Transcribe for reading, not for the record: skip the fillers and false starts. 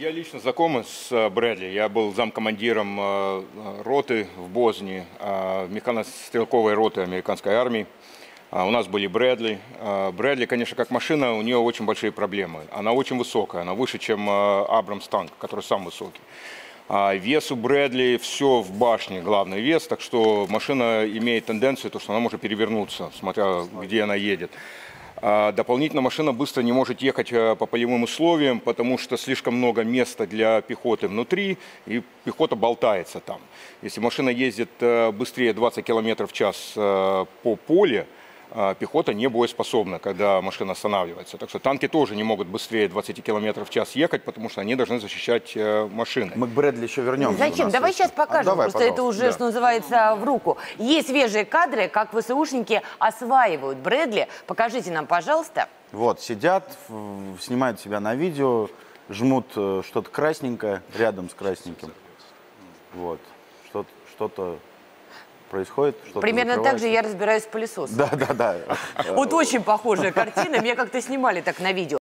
Я лично знаком с Брэдли. Я был замкомандиром роты в Бознии, механострелковой роты американской армии. У нас были Брэдли. Брэдли, конечно, как машина, у нее очень большие проблемы. Она очень высокая, она выше, чем Абрамс танк, который сам высокий. Вес у Брэдли все в башне, главный вес, так что машина имеет тенденцию, что она может перевернуться, смотря где она едет. Дополнительно машина быстро не может ехать по полевым условиям, потому что слишком много места для пехоты внутри, и пехота болтается там. Если машина ездит быстрее 20 км в час по полю, пехота не боеспособна, когда машина останавливается. Так что танки тоже не могут быстрее 20 км в час ехать, потому что они должны защищать машины. Мы к Брэдли еще вернемся. Зачем? Давай сейчас покажем, давай, просто это уже, да. что называется, в руку. Есть свежие кадры, как ВСУшники осваивают Брэдли. Покажите нам, пожалуйста. Вот, сидят, снимают себя на видео, жмут что-то красненькое рядом с красненьким. Вот, что-то происходит. Примерно так же я разбираюсь в пылесосах. Да. Вот очень похожая картина. Меня как-то снимали так на видео.